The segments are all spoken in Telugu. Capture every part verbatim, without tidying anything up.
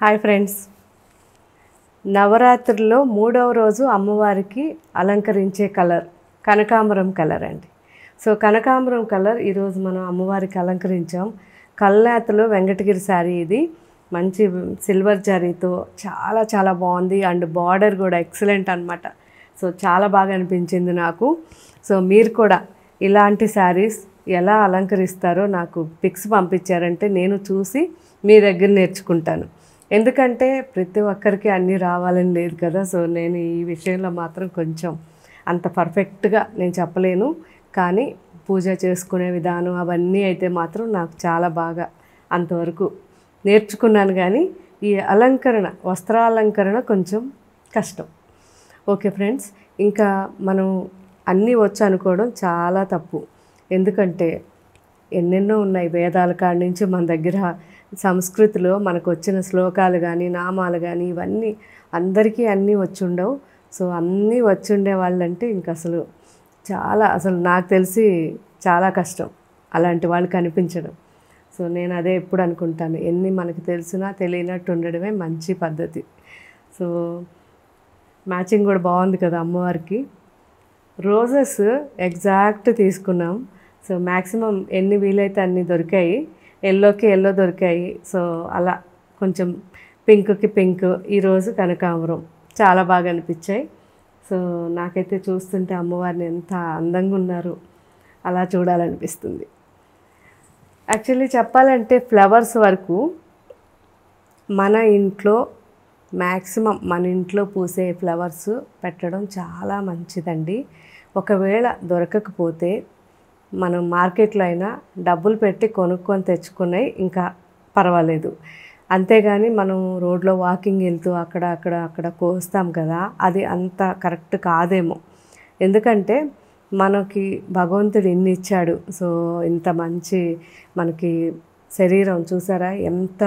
హాయ్ ఫ్రెండ్స్, నవరాత్రిలో మూడవ రోజు అమ్మవారికి అలంకరించే కలర్ కనకాంబరం కలర్ అండి. సో కనకాంబరం కలర్ ఈరోజు మనం అమ్మవారికి అలంకరించాం. కల్నేతలో వెంకటగిరి శారీ. ఇది మంచి సిల్వర్ జరీతో చాలా చాలా బాగుంది. అండ్ బార్డర్ కూడా ఎక్సలెంట్ అనమాట. సో చాలా బాగా అనిపించింది నాకు. సో మీరు కూడా ఇలాంటి శారీస్ ఎలా అలంకరిస్తారో నాకు పిక్స్ పంపించారంటే నేను చూసి మీ దగ్గర నేర్చుకుంటాను. ఎందుకంటే ప్రతి ఒక్కరికి అన్నీ రావాలని లేదు కదా. సో నేను ఈ విషయంలో మాత్రం కొంచెం అంత పర్ఫెక్ట్గా నేను చెప్పలేను, కానీ పూజ చేసుకునే విధానం అవన్నీ అయితే మాత్రం నాకు చాలా బాగా అంతవరకు నేర్చుకున్నాను. కానీ ఈ అలంకరణ, వస్త్రాలంకరణ కొంచెం కష్టం. ఓకే ఫ్రెండ్స్, ఇంకా మనం అన్నీ వచ్చు అనుకోవడం చాలా తప్పు. ఎందుకంటే ఎన్నెన్నో ఉన్నాయి. వేదాల కాడి నుంచి మన దగ్గర సంస్కృతిలో మనకు వచ్చిన శ్లోకాలు కానీ నామాలు కానీ ఇవన్నీ అందరికీ అన్నీ వచ్చి ఉండవు. సో అన్నీ వచ్చి ఉండే వాళ్ళంటే ఇంక అసలు చాలా అసలు నాకు తెలిసి చాలా కష్టం అలాంటి వాళ్ళు కనిపించడం. సో నేను అదే ఎప్పుడు అనుకుంటాను, ఎన్ని మనకు తెలిసినా తెలియనట్టు ఉండడమే మంచి పద్ధతి. సో మ్యాచింగ్ కూడా బాగుంది కదా అమ్మవారికి. రోజెస్ ఎగ్జాక్ట్ తీసుకున్నాం. సో మ్యాక్సిమం ఎన్ని వీలైతే అన్ని దొరికాయి. ఎల్లోకి ఎల్లో దొరికాయి. సో అలా కొంచెం పింక్కి పింక్, ఈరోజు కనకాంబరం చాలా బాగా అనిపించాయి. సో నాకైతే చూస్తుంటే అమ్మవారిని ఎంత అందంగా ఉన్నారు అలా చూడాలనిపిస్తుంది. యాక్చువల్లీ చెప్పాలంటే ఫ్లవర్స్ వరకు మన ఇంట్లో మ్యాక్సిమం మన ఇంట్లో పూసే ఫ్లవర్స్ పెట్టడం చాలా మంచిదండి. ఒకవేళ దొరకకపోతే మనం మార్కెట్లో అయినా డబ్బులు పెట్టి కొనుక్కొని తెచ్చుకున్నాయి ఇంకా పర్వాలేదు. అంతేగాని మనం రోడ్లో వాకింగ్ వెళ్తూ అక్కడ అక్కడ అక్కడ కోస్తాం కదా, అది అంత కరెక్ట్ కాదేమో. ఎందుకంటే మనకి భగవంతుడు ఇన్ని ఇచ్చాడు. సో ఇంత మంచి మనకి శరీరం చూసారా, ఎంత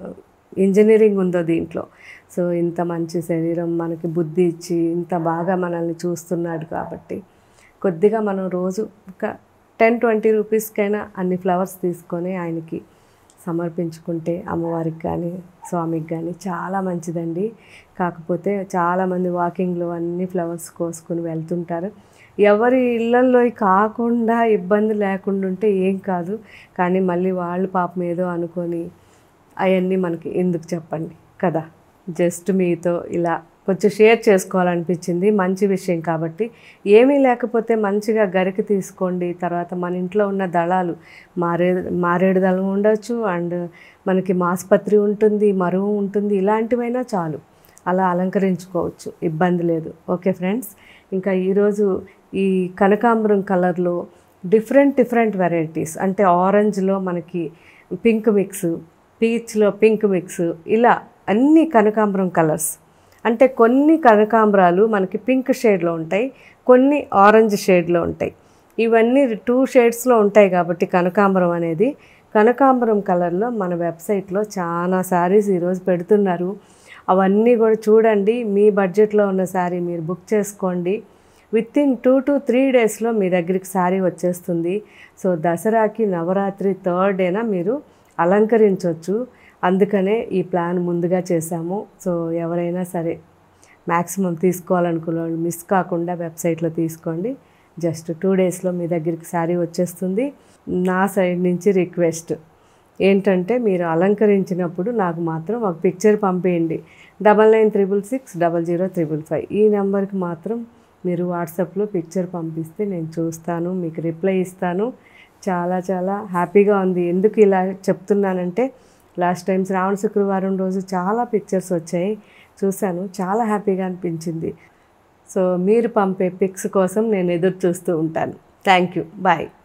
ఇంజనీరింగ్ ఉందో దీంట్లో. సో ఇంత మంచి శరీరం మనకి బుద్ధి ఇచ్చి ఇంత బాగా మనల్ని చూస్తున్నాడు కాబట్టి కొద్దిగా మనం రోజు ఒక టెన్ ట్వంటీ రూపీస్కైనా అన్ని ఫ్లవర్స్ తీసుకొని ఆయనకి సమర్పించుకుంటే అమ్మవారికి కానీ స్వామికి కానీ చాలా మంచిదండి. కాకపోతే చాలామంది వాకింగ్లో అన్ని ఫ్లవర్స్ కోసుకొని వెళ్తుంటారు. ఎవరి ఇళ్ళల్లో కాకుండా ఇబ్బంది లేకుండా ఉంటే ఏం కాదు, కానీ మళ్ళీ వాళ్ళు పాపం ఏదో అనుకొని అవన్నీ మనకి ఎందుకు చెప్పండి కదా. జస్ట్ మీతో ఇలా కొంచెం షేర్ చేసుకోవాలనిపించింది. మంచి విషయం కాబట్టి. ఏమీ లేకపోతే మంచిగా గరికి తీసుకోండి. తర్వాత మన ఇంట్లో ఉన్న దళాలు మారే మారేడు దళం ఉండొచ్చు, అండ్ మనకి మాస్పత్రి ఉంటుంది, మరువు ఉంటుంది, ఇలాంటివైనా చాలు అలా అలంకరించుకోవచ్చు, ఇబ్బంది లేదు. ఓకే ఫ్రెండ్స్, ఇంకా ఈరోజు ఈ కనకాంబరం కలర్లో డిఫరెంట్ డిఫరెంట్ వెరైటీస్, అంటే ఆరెంజ్లో మనకి పింక్ మిక్స్, పీచ్లో పింక్ మిక్స్, ఇలా అన్ని కనకాంబరం కలర్స్. అంటే కొన్ని కనకాంబరాలు మనకి పింక్ షేడ్లో ఉంటాయి, కొన్ని ఆరెంజ్ షేడ్లో ఉంటాయి. ఇవన్నీ టూ షేడ్స్లో ఉంటాయి కాబట్టి కనకాంబరం అనేది. కనకాంబరం కలర్లో మన వెబ్సైట్లో చాలా శారీస్ ఈరోజు పెడుతున్నారు. అవన్నీ కూడా చూడండి. మీ బడ్జెట్లో ఉన్న శారీ మీరు బుక్ చేసుకోండి. Within two to three డేస్లో మీ దగ్గరికి శారీ వచ్చేస్తుంది. సో దసరాకి నవరాత్రి థర్డ్ డేనా మీరు అలంకరించవచ్చు. అందుకనే ఈ ప్లాన్ ముందుగా చేశాము. సో ఎవరైనా సరే మ్యాక్సిమం తీసుకోవాలనుకున్న వాళ్ళు మిస్ కాకుండా వెబ్సైట్లో తీసుకోండి. జస్ట్ టూ డేస్లో మీ దగ్గరికి శారీ వచ్చేస్తుంది. నా సైడ్ నుంచి రిక్వెస్ట్ ఏంటంటే, మీరు అలంకరించినప్పుడు నాకు మాత్రం ఒక పిక్చర్ పంపేయండి. Double nine triple six double zero triple five ఈ నెంబర్కి మాత్రం మీరు వాట్సాప్లో పిక్చర్ పంపిస్తే నేను చూస్తాను, మీకు రిప్లై ఇస్తాను. చాలా చాలా హ్యాపీగా ఉంది. ఎందుకు ఇలా చెప్తున్నానంటే, లాస్ట్ టైం శ్రావణ శుక్రవారం రోజు చాలా పిక్చర్స్ వచ్చాయి, చూశాను, చాలా హ్యాపీగా అనిపించింది. సో మీరు పంపే పిక్స్ కోసం నేను ఎదురు చూస్తూ ఉంటాను. Thank you, bye.